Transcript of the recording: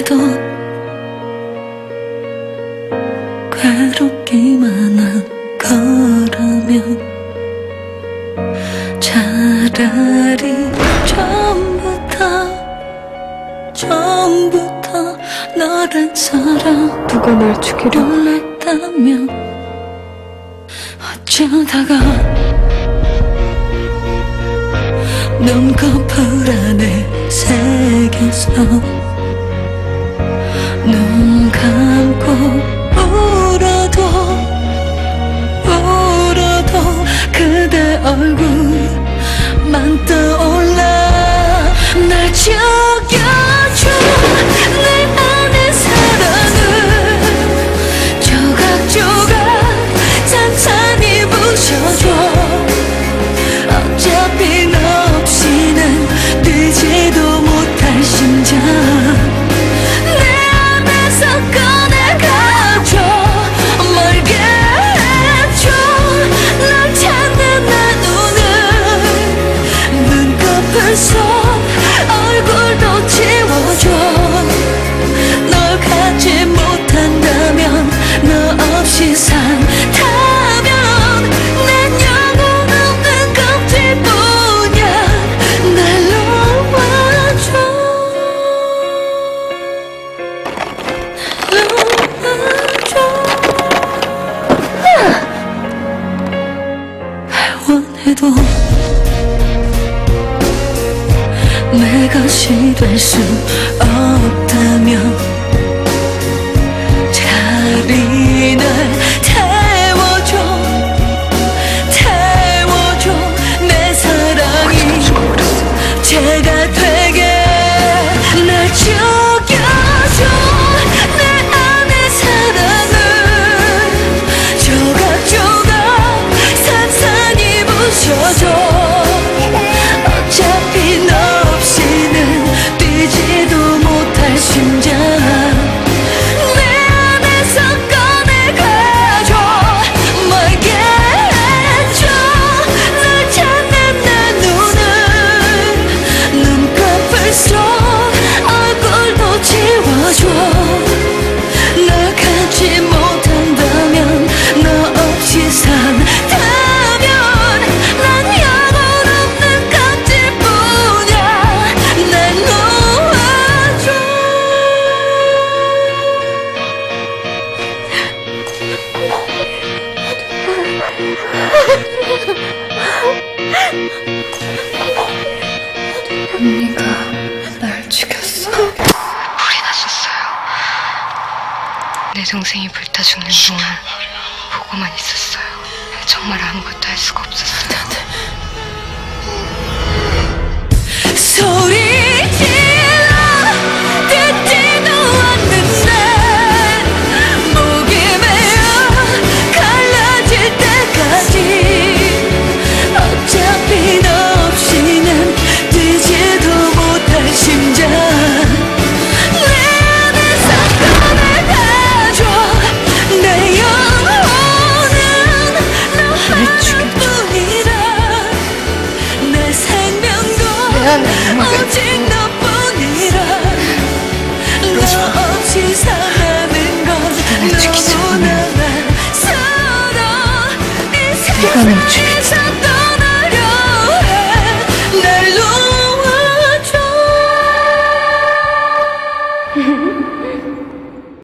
울었던 괴롭기만 한 거라면 차라리 처음부터 너란 사람 누가 날 죽이려 몰랐다면 어쩌다가 눈꺼풀 안에 새겨서 눈 감고 울어도 그대 얼굴만 떠올라. 날 죽여줘 내 안의 사랑을 조각조각 찬찬히 부셔줘. 어차피 너 없이는 뛰지도 못할 심장 내 안에서 꺼내가줘. 멀게 해줘 널 찾는 내 눈을 눈꺼풀 속 얼굴도 지워줘. 널 갖지 못한다면 너 없이 산다면 난 영혼 없는 껍질뿐이야. 날 놓아줘 원해도 내 것이 될 수 없다면 차라리 날 태워줘 내 사랑이 죄가 되게. 날 죽여줘 내 안의 사랑을 조각조각 산산히 부셔줘. 어차피 너 없이는 뛰지도 못할 심장 내 안에서 꺼내가줘. 멀게 해줘 널 찾는 내 눈을 눈꺼풀 속 얼굴도 지워줘. 널 갖지 못한다면 너 없이 산다면 난 영혼 없는 껍질뿐이야. 날 놓아줘. 언니가 날 죽였어. 불이 났었어요. 내 동생이 불타 죽는 동안 보고만 있었어요. 정말 아무것도 할 수가 없었어요. 소리 질러 듣지도 않는데 목이 메어 갈라질 때까지 어차피 너 없이는 뛰지도 못할 심장 내 안에서 꺼내가줘. 내 영혼은 너 하나뿐이라. 내 생명도 오직 너뿐이라. 너 없이 사는 건 너무나 낯설어. 이 세상에서 떠나려 해. 날 놓아줘.